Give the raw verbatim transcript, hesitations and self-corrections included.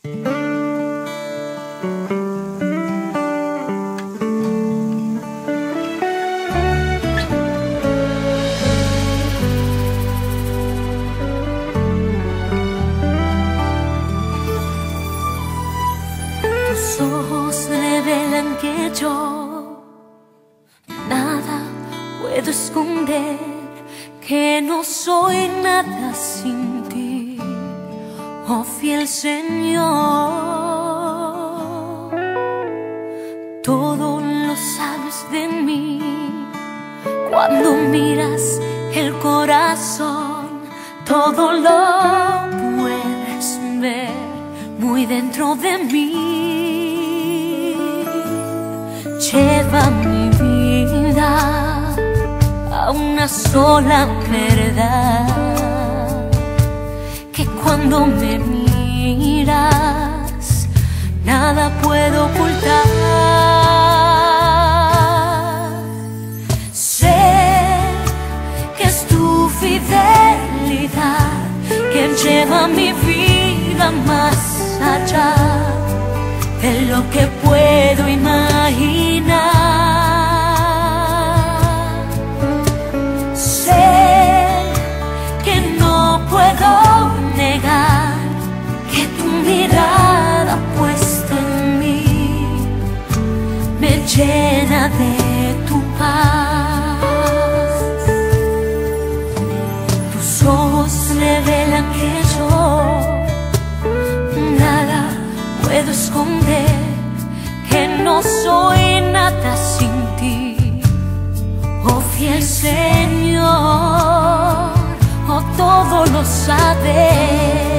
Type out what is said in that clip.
Tus ojos revelan que yo nada puedo esconder, que no soy nada sin ti, oh fiel Señor. Todo lo sabes de mí, cuando miras el corazón, todo lo puedes ver muy dentro de mí. Lleva mi vida a una sola verdad, que cuando me miras nada puedo ocultar. Sé que es tu fidelidad quien lleva mi vida más allá de lo que puedo imaginar. Sé que no puedo negar que tu mirada puesta en mí me llena de tu paz. Tus ojos revelan que yo nada puedo esconder, que no soy nada sin ti, oh fiel Señor, oh todo lo sabes.